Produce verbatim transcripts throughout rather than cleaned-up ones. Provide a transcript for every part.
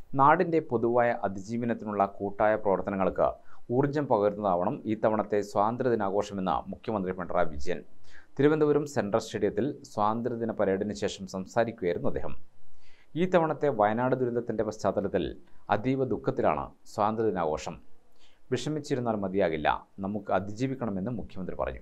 നാടിൻ്റെ പൊതുവായ അതിജീവനത്തിനുള്ള കൂട്ടായ പ്രവർത്തനങ്ങൾക്ക് ഊർജ്ജം പകരുന്നതാവണം ഈ തവണത്തെ സ്വാതന്ത്ര്യദിനാഘോഷമെന്ന് മുഖ്യമന്ത്രി പിണറായി വിജയൻ. തിരുവനന്തപുരം സെൻട്രൽ സ്റ്റേഡിയത്തിൽ സ്വാതന്ത്ര്യദിന പരേഡിന് ശേഷം സംസാരിക്കുകയായിരുന്നു അദ്ദേഹം. ഈ തവണത്തെ വയനാട് ദുരന്തത്തിൻ്റെ പശ്ചാത്തലത്തിൽ അതീവ ദുഃഖത്തിലാണ് സ്വാതന്ത്ര്യദിനാഘോഷം. വിഷമിച്ചിരുന്നാൽ മതിയാകില്ല, നമുക്ക് അതിജീവിക്കണമെന്ന് മുഖ്യമന്ത്രി പറഞ്ഞു.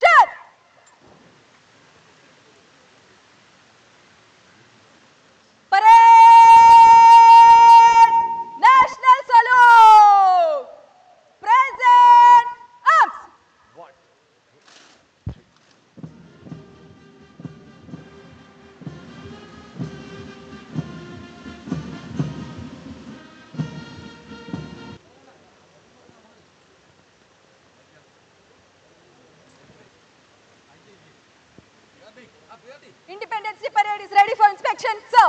Independence Day parade is ready for inspection, sir.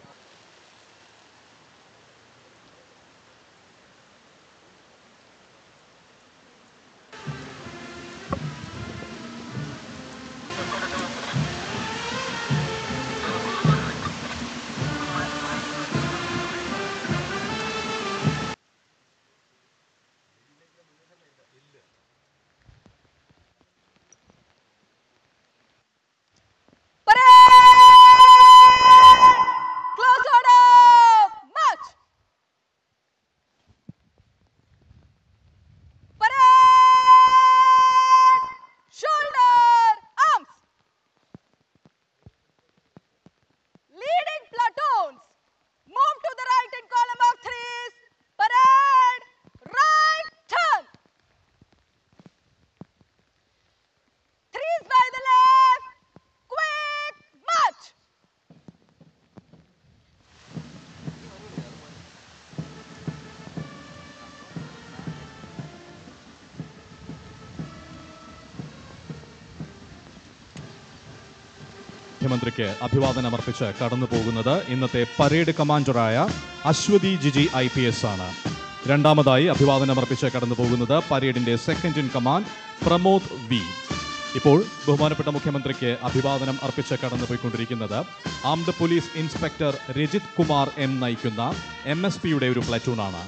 മുഖ്യമന്ത്രിക്ക് അഭിവാദനം അർപ്പിച്ച് കടന്നു പോകുന്നത് ഇന്നത്തെ പരേഡ് കമാൻഡറായ Ashwathi Jiji I P S ആണ്. രണ്ടാമതായി അഭിവാദനം അർപ്പിച്ച് കടന്നു പോകുന്നത് പരേഡിന്റെ second in command Pramod V. ഇപ്പോൾ ബഹുമാനപ്പെട്ട മുഖ്യമന്ത്രിക്ക് അഭിവാദനം അർപ്പിച്ച് കടന്നു പോയിക്കൊണ്ടിരിക്കുന്നത് armed police inspector Rajith Kumar M നയിക്കുന്ന എം എസ് പിയുടെ ഒരു പ്ലറ്റൂണാണ്.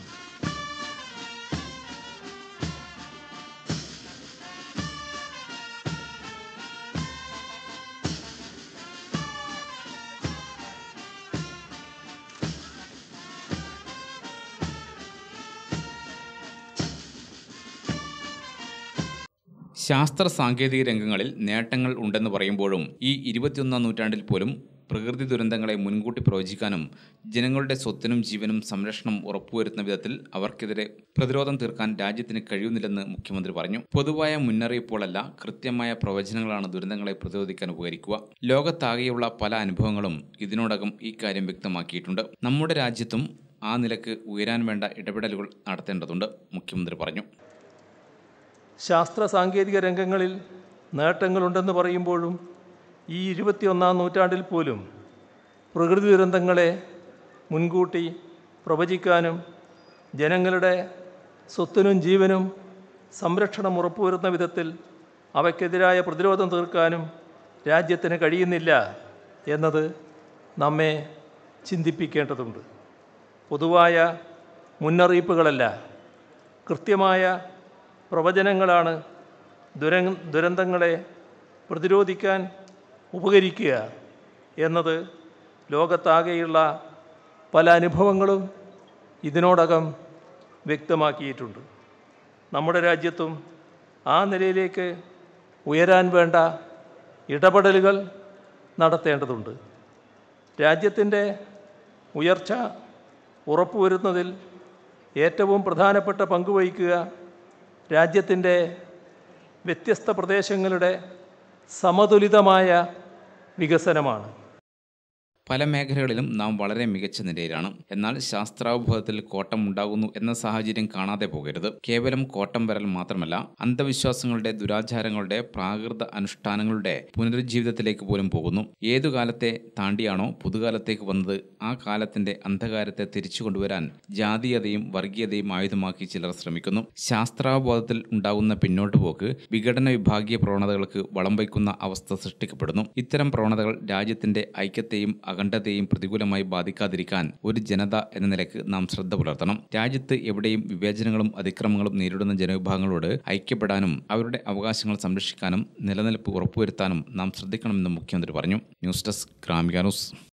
ശാസ്ത്ര സാങ്കേതിക രംഗങ്ങളിൽ നേട്ടങ്ങൾ ഉണ്ടെന്ന് പറയുമ്പോഴും ഈ ഇരുപത്തിയൊന്നാം നൂറ്റാണ്ടിൽ പോലും പ്രകൃതി ദുരന്തങ്ങളെ മുൻകൂട്ടി പ്രവചിക്കാനും ജനങ്ങളുടെ സ്വത്തിനും ജീവനും സംരക്ഷണം ഉറപ്പുവരുത്തുന്ന വിധത്തിൽ അവർക്കെതിരെ പ്രതിരോധം തീർക്കാൻ രാജ്യത്തിന് കഴിയുന്നില്ലെന്ന് മുഖ്യമന്ത്രി പറഞ്ഞു. പൊതുവായ മുന്നറിയിപ്പുകളല്ല, കൃത്യമായ പ്രവചനങ്ങളാണ് ദുരന്തങ്ങളെ പ്രതിരോധിക്കാൻ ഉപകരിക്കുക. ലോകത്താകെയുള്ള പല അനുഭവങ്ങളും ഇതിനോടകം ഈ കാര്യം വ്യക്തമാക്കിയിട്ടുണ്ട്. നമ്മുടെ രാജ്യത്തും ആ നിലക്ക് ഉയരാൻ വേണ്ട ഇടപെടലുകൾ നടത്തേണ്ടതുണ്ട്, മുഖ്യമന്ത്രി പറഞ്ഞു. ശാസ്ത്ര സാങ്കേതിക രംഗങ്ങളിൽ നേട്ടങ്ങളുണ്ടെന്ന് പറയുമ്പോഴും ഈ ഇരുപത്തിയൊന്നാം നൂറ്റാണ്ടിൽ പോലും പ്രകൃതി ദുരന്തങ്ങളെ മുൻകൂട്ടി പ്രവചിക്കാനും ജനങ്ങളുടെ സ്വത്തിനും ജീവനും സംരക്ഷണം ഉറപ്പുവരുത്തുന്ന വിധത്തിൽ അവയ്ക്കെതിരായ പ്രതിരോധം തീർക്കാനും രാജ്യത്തിന് കഴിയുന്നില്ല എന്നത് നമ്മെ ചിന്തിപ്പിക്കേണ്ടതുണ്ട്. പൊതുവായ മുന്നറിയിപ്പുകളല്ല, കൃത്യമായ പ്രവചനങ്ങളാണ് ദുര ദുരന്തങ്ങളെ പ്രതിരോധിക്കാൻ ഉപകരിക്കുക എന്നത് ലോകത്താകെയുള്ള പല അനുഭവങ്ങളും ഇതിനോടകം വ്യക്തമാക്കിയിട്ടുണ്ട്. നമ്മുടെ രാജ്യത്തും ആ നിലയിലേക്ക് ഉയരാൻ വേണ്ട ഇടപെടലുകൾ നടത്തേണ്ടതുണ്ട്. രാജ്യത്തിൻ്റെ ഉയർച്ച ഉറപ്പുവരുത്തുന്നതിൽ ഏറ്റവും പ്രധാനപ്പെട്ട പങ്കുവഹിക്കുക രാജ്യത്തിൻ്റെ വ്യത്യസ്ത പ്രദേശങ്ങളുടെ സമതുലിതമായ വികസനമാണ്. പല മേഖലകളിലും നാം വളരെ മികച്ച നിലയിലാണ്. എന്നാൽ ശാസ്ത്രാവബോധത്തിൽ കോട്ടം ഉണ്ടാകുന്നു എന്ന സാഹചര്യം കാണാതെ പോകരുത്. കേവലം കോട്ടം വരൽ മാത്രമല്ല, അന്ധവിശ്വാസങ്ങളുടെ, ദുരാചാരങ്ങളുടെ, പ്രാകൃത അനുഷ്ഠാനങ്ങളുടെ പുനരുജ്ജീവിതത്തിലേക്ക് പോലും പോകുന്നു. ഏതു കാലത്തെ താണ്ടിയാണോ പുതുകാലത്തേക്ക് വന്നത്, ആ കാലത്തിന്റെ അന്ധകാരത്തെ തിരിച്ചു കൊണ്ടുവരാൻ ജാതീയതയും വർഗീയതയും ആയുധമാക്കി ചിലർ ശ്രമിക്കുന്നു. ശാസ്ത്രാവബോധത്തിൽ ഉണ്ടാകുന്ന പിന്നോട്ട് പോക്ക് വിഘടന വിഭാഗീയ പ്രവണതകൾക്ക് വളം വയ്ക്കുന്ന അവസ്ഥ സൃഷ്ടിക്കപ്പെടുന്നു. ഇത്തരം പ്രവണതകൾ രാജ്യത്തിന്റെ ഐക്യത്തെയും അഖണ്ഡതയെയും പ്രതികൂലമായി ബാധിക്കാതിരിക്കാൻ ഒരു ജനത എന്ന നിലയ്ക്ക് നാം ശ്രദ്ധ പുലർത്തണം. രാജ്യത്ത് എവിടെയും വിവേചനങ്ങളും അതിക്രമങ്ങളും നേരിടുന്ന ജനവിഭാഗങ്ങളോട് ഐക്യപ്പെടാനും അവരുടെ അവകാശങ്ങൾ സംരക്ഷിക്കാനും നിലനിൽപ്പ് ഉറപ്പുവരുത്താനും നാം ശ്രദ്ധിക്കണമെന്ന് മുഖ്യമന്ത്രി പറഞ്ഞു. News desk Gramika news.